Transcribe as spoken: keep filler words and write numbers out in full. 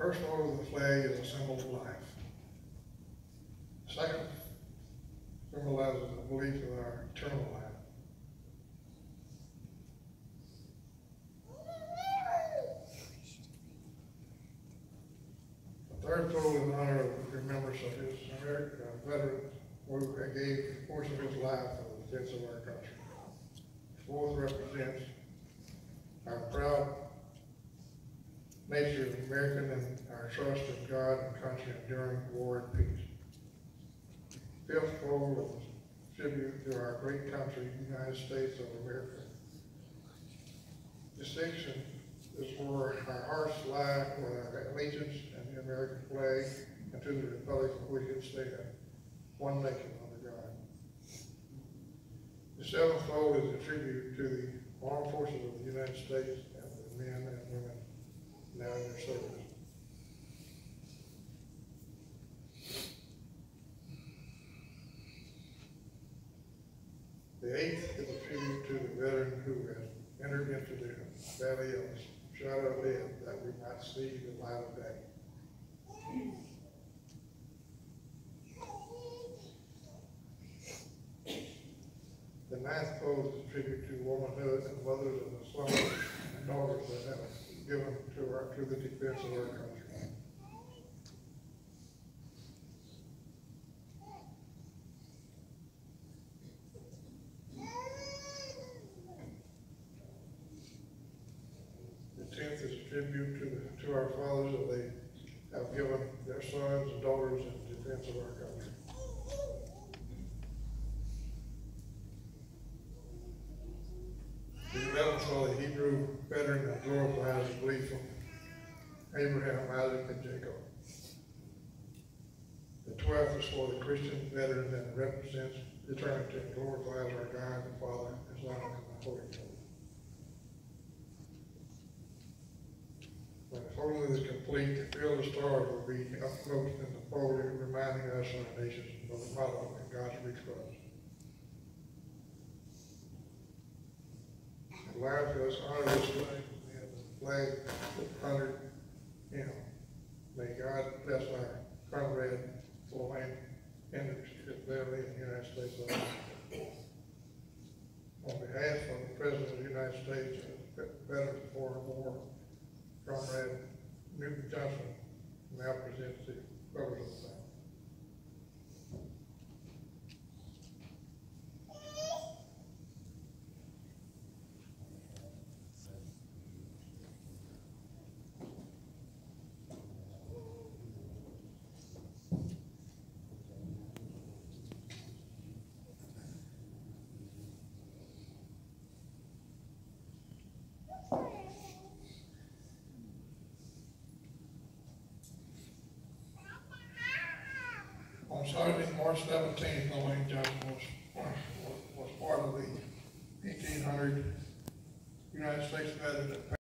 First photo of the flag is a symbol of life. Second symbolizes the belief in our eternal life. The third photo is in honor of remembrance of his American uh, veteran who gave a portion of his life for the defense of our country. The fourth represents our proud nature of American and our trust in God and country enduring war and peace. Fifth photo is a tribute to our great country, the United States of America. Distinction is where our hearts lie with our allegiance and the American flag and to the republic for which it stands, one nation under God. The seventh fold is a tribute to the armed forces of the United States and the men and women now in their service. The eighth is a tribute to the veteran who has entered into the valley of the shadow of death that we might see the light of day. The ninth fold is a tribute to womanhood and mothers and the sons and daughters that have given to our to the defense of our country. The tenth is a tribute to the to our fathers that they have given their sons and daughters in defense of our country. The eleventh for the Hebrew veteran that glorifies the belief of Abraham, Isaac, and Jacob. The twelfth is for the Christian veteran that represents eternity and glorifies our God and Father, His Son, and the Holy Ghost. When the photo is complete, the field of stars will be up close in the photo, reminding us of our nations of the motto in God's rich cross. Allow us honor this flag and the flag that honored him. May God bless our comrade Lawayne Hendricks, his family in the United States of America. On behalf of the President of the United States and veteran of the foreign war, Comrade Newton Johnson now presents the colors of the flag. On Saturday, March seventeenth, Lawayne Johnson was, was, was part of the eighteen hundred United States veterans that